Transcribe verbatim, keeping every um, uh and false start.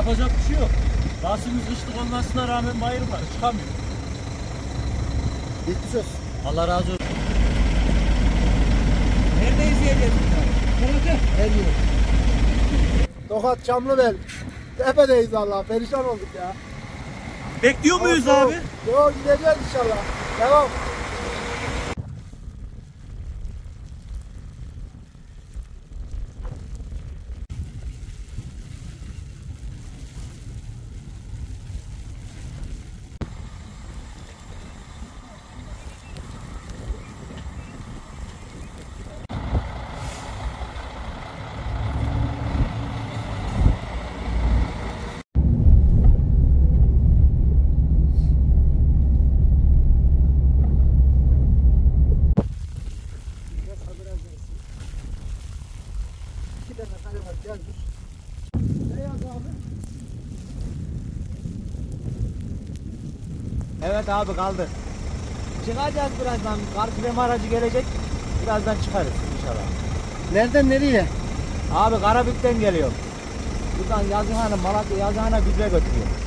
Yapacak bir şey yok. Lasimiz kışlık olmasına rağmen bayır var. Çıkamıyor. Bitti söz. Allah razı olsun. Neredeyiz yiyeceğiz? Nerede? Her yer. Tokat Çamlıbel. Tepedeyiz Allah. Perişan olduk ya. Bekliyor muyuz Yok, abi? Yok gideceğiz inşallah. Devam. İki tane kare var gelmiş. Ne yaz abi? Evet abi kaldı. Çıkacağız birazdan. Kar krem aracı gelecek. Birazdan çıkarız inşallah. Nereden nereye? Abi Karabük'ten geliyor. Buradan Yazıhane, Malatya Yazıhane gübre götürüyor.